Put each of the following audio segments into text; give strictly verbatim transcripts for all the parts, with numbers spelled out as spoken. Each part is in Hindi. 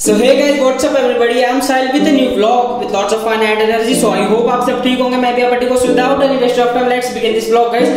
So hey guys, what's up everybody? I'm Sahil with a new vlog with lots of fun and energy. So I hope आप सब ठीक होंगे, मैं भी आप ठीक हूँ. So without any waste of time, let's begin this vlog guys.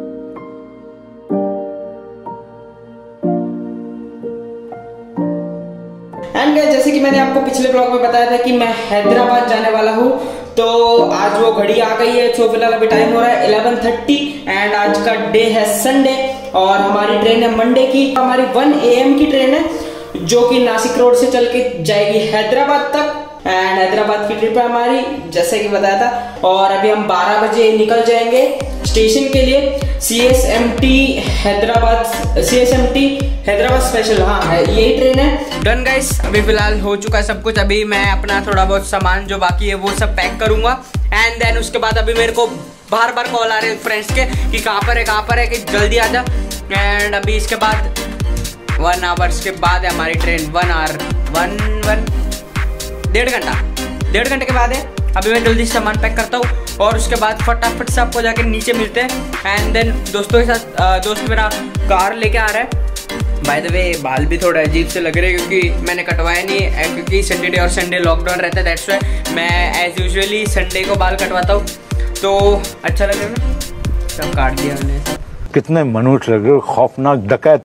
And guys, जैसे कि मैंने आपको पिछले ब्लॉग में बताया था कि मैं हैदराबाद जाने वाला हूँ, तो आज वो घड़ी आ गई है. तो फिलहाल अभी टाइम हो रहा है इलेवन थर्टी एंड आज का डे है संडे और हमारी ट्रेन है मंडे की. हमारी वन ए एम की ट्रेन है जो कि नासिक रोड से चल के जाएगी हैदराबाद तक. एंड हैदराबाद की ट्रिप है हमारी, जैसे कि बताया था. और अभी हम बारह बजे निकल जाएंगे स्टेशन के लिए. C S M T Hyderabad, C S M T Hyderabad special, हाँ है यही ट्रेन है. डन गाइस, अभी फिलहाल हो चुका है सब कुछ. अभी मैं अपना थोड़ा बहुत सामान जो बाकी है वो सब पैक करूंगा. एंड देन उसके बाद अभी मेरे को बार बार कॉल आ रहे हैं फ्रेंड्स के कि कहाँ पर है कहाँ पर है कि जल्दी आ जा. एंड अभी इसके बाद वन आवर्स के बाद है हमारी train. One hour one one डेढ़ घंटा डेढ़ घंटे के बाद है. अभी मैं जल्दी से सामान पैक करता हूँ और उसके बाद फटाफट से आपको जाके नीचे मिलते हैं. एंड देन दोस्तों के साथ, दोस्त मेरा कार लेके आ रहा है. बाय द वे बाल भी थोड़ा अजीब से लग रहे हैं क्योंकि मैंने कटवाया नहीं है, क्योंकि सैटरडे और संडे लॉकडाउन रहता है. दैट्स वाई मैं एज यूजुअली संडे को बाल कटवाता हूँ. तो अच्छा लग रहा है ना, सब काट दिया मैंने. कितने मनुष्य लग रहे हो, खौफनाक डकैत.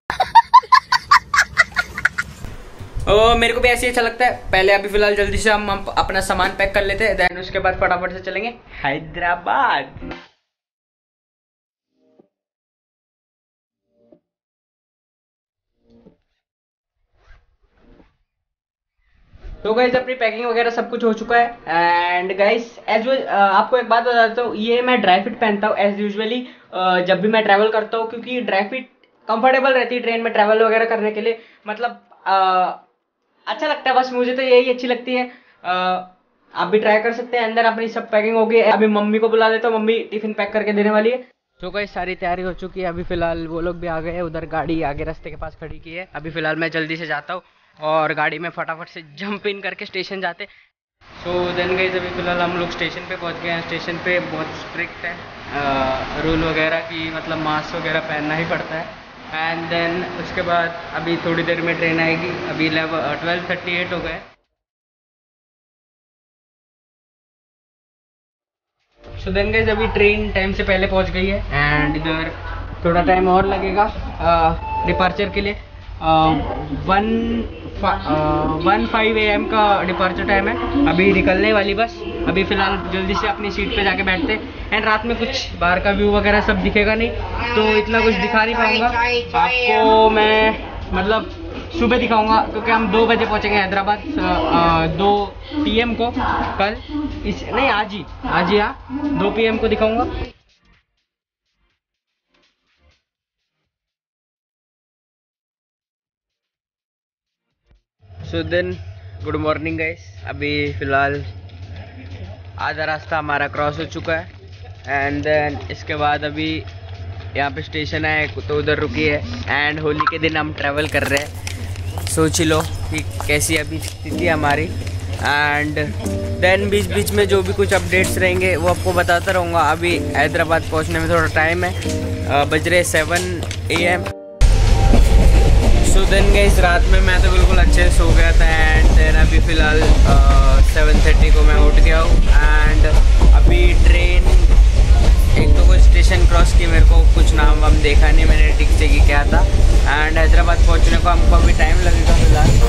ओ, मेरे को भी ऐसे ही अच्छा लगता है. पहले अभी फिलहाल जल्दी से हम, हम अपना सामान पैक कर लेते हैं. देन उसके बाद फटाफट से चलेंगे हैदराबाद. तो गाइस अपनी पैकिंग वगैरह सब कुछ हो चुका है. एंड गाइस एज वेल आपको एक बात बताता हूँ, ये मैं ड्राई फिट पहनता हूँ एज यूजुअली जब भी मैं ट्रैवल करता हूँ, क्योंकि ड्राई फिट कंफर्टेबल रहती है ट्रेन में ट्रैवल वगैरह करने के लिए. मतलब आ, अच्छा लगता है, बस मुझे तो यही अच्छी लगती है. आ, आप भी ट्राई कर सकते हैं. अंदर अपनी सब पैकिंग हो गई. अभी मम्मी को बुला देता हूँ, मम्मी टिफिन पैक करके देने वाली है. तो गाइस सारी तैयारी हो चुकी है. अभी फिलहाल वो लोग भी आ गए हैं, उधर गाड़ी आगे रास्ते के पास खड़ी की है. अभी फिलहाल मैं जल्दी से जाता हूँ और गाड़ी में फटाफट से जंप इन करके स्टेशन जाते. सो देन गाइस अभी फिलहाल हम लोग स्टेशन पे पहुंच गए हैं. स्टेशन पे बहुत स्ट्रिक्ट है रूल वगैरह की, मतलब मास्क वगैरह पहनना ही पड़ता है. एंड देन उसके बाद अभी थोड़ी देर में ट्रेन आएगी. अभी ट्वेल्व थर्टी एट हो गए. सो देन गाइस अभी ट्रेन टाइम से पहले पहुंच गई है. एंड इधर थोड़ा टाइम और लगेगा डिपार्चर के लिए. One one five A M का डिपार्चर टाइम है. अभी निकलने वाली बस. अभी फिलहाल जल्दी से अपनी सीट पे जाके बैठते हैं. एंड रात में कुछ बाहर का व्यू वगैरह सब दिखेगा नहीं, तो इतना कुछ दिखा नहीं पाऊंगा आपको मैं. मतलब सुबह दिखाऊंगा क्योंकि हम दो बजे पहुंचेंगे हैदराबाद, दो पी एम को कल. इस नहीं आज ही आज ही हाँ दो पी एम को दिखाऊंगा. So then good morning guys. अभी फिलहाल आधा रास्ता हमारा क्रॉस हो चुका है. एंड देन इसके बाद अभी यहाँ पे स्टेशन है तो उधर रुकी है. एंड होली के दिन हम ट्रैवल कर रहे हैं. सोच लो कि कैसी अभी स्थिति है हमारी. एंड देन बीच बीच में जो भी कुछ अपडेट्स रहेंगे वो आपको बताता रहूँगा. अभी हैदराबाद पहुँचने में थोड़ा टाइम है, बज रहे seven A M. So then guys रात में मैं तो बिल्कुल अच्छे से सो गया था. एंड देन अभी फ़िलहाल सेवन थर्टी को मैं उठ गया हूँ. एंड अभी ट्रेन एक तो कोई स्टेशन क्रॉस की, मेरे को कुछ नाम वाम देखा नहीं मैंने ठीक से कि क्या था. एंड हैदराबाद पहुँचने को हमको अभी टाइम लगेगा फिलहाल.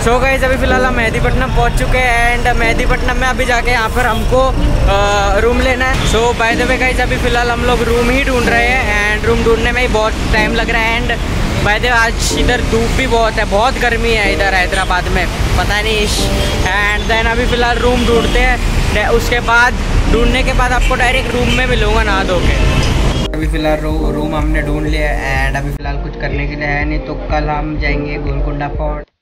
सो गाइस अभी फिलहाल हम मेहदीपट्टनम पहुंच चुके हैं एंड मेहदीपट्टनम में अभी जाके यहाँ पर हमको रूम लेना है। So by the way guys अभी फिलहाल हम लोग रूम ही ढूंढ रहे हैं एंड रूम ढूंढने में ही बहुत टाइम लग रहा है। एंड बाय द वे आज इधर धूप भी बहुत है, बहुत गर्मी है इधर हैदराबाद में, पता नहीं। एंड देन अभी फिलहाल रूम ढूंढते हैं, उसके बाद ढूंढने के बाद आपको डायरेक्ट रूम में मिलूँगा नहा धो के। अभी फिलहाल रू, रूम हमने ढूंढ लिया एंड अभी फिलहाल कुछ करने के लिए है नहीं, तो कल हम जाएंगे गोलकुंडा फोर्ट।